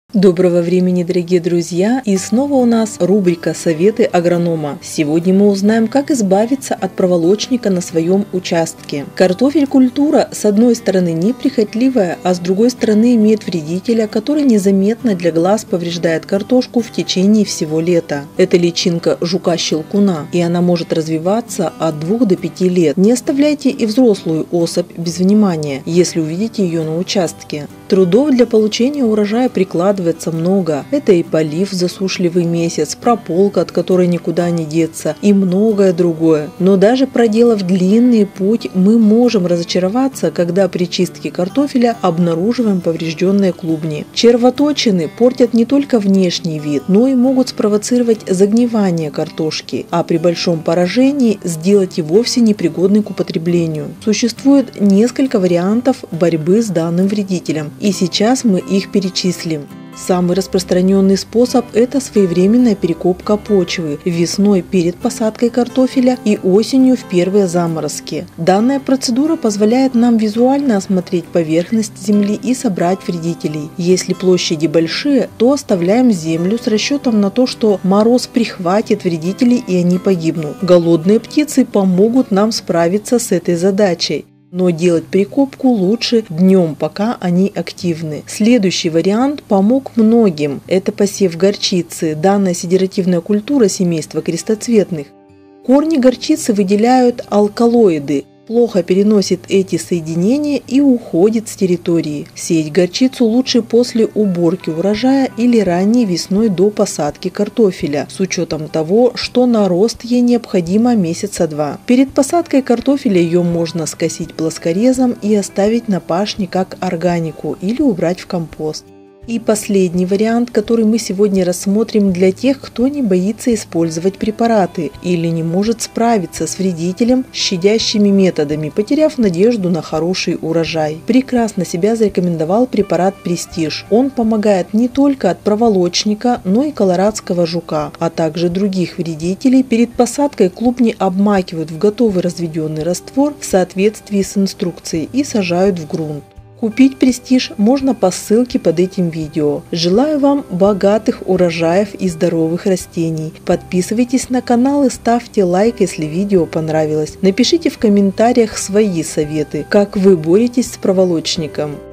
Доброго времени, дорогие друзья! И снова у нас рубрика «Советы агронома». Сегодня мы узнаем, как избавиться от проволочника на своем участке. Картофель – культура, с одной стороны, неприхотливая, а с другой стороны имеет вредителя, который незаметно для глаз повреждает картошку в течение всего лета. Это личинка жука-щелкуна, и она может развиваться от 2 до 5 лет. Не оставляйте и взрослую особь без внимания, если увидите ее на участке. Трудов для получения урожая прикладывается много. Это и полив в засушливый месяц, прополка, от которой никуда не деться, и многое другое. Но даже проделав длинный путь, мы можем разочароваться, когда при чистке картофеля обнаруживаем поврежденные клубни. Червоточины портят не только внешний вид, но и могут спровоцировать загнивание картошки, а при большом поражении сделать и вовсе непригодной к употреблению. Существует несколько вариантов борьбы с данным вредителем. И сейчас мы их перечислим. Самый распространенный способ – это своевременная перекопка почвы весной перед посадкой картофеля и осенью в первые заморозки. Данная процедура позволяет нам визуально осмотреть поверхность земли и собрать вредителей. Если площади большие, то оставляем землю с расчетом на то, что мороз прихватит вредителей и они погибнут. Голодные птицы помогут нам справиться с этой задачей. Но делать прикопку лучше днем, пока они активны. Следующий вариант помог многим. Это посев горчицы. Данная седеративная культура семейства крестоцветных. Корни горчицы выделяют алкалоиды. Плохо переносит эти соединения и уходит с территории. Сеять горчицу лучше после уборки урожая или ранней весной до посадки картофеля, с учетом того, что на рост ей необходимо месяца 2. Перед посадкой картофеля ее можно скосить плоскорезом и оставить на пашне как органику или убрать в компост. И последний вариант, который мы сегодня рассмотрим для тех, кто не боится использовать препараты или не может справиться с вредителем щадящими методами, потеряв надежду на хороший урожай. Прекрасно себя зарекомендовал препарат Престиж. Он помогает не только от проволочника, но и колорадского жука, а также других вредителей. Перед посадкой клубни обмакивают в готовый разведенный раствор в соответствии с инструкцией и сажают в грунт. Купить Престиж можно по ссылке под этим видео. Желаю вам богатых урожаев и здоровых растений. Подписывайтесь на канал и ставьте лайк, если видео понравилось. Напишите в комментариях свои советы, как вы боретесь с проволочником.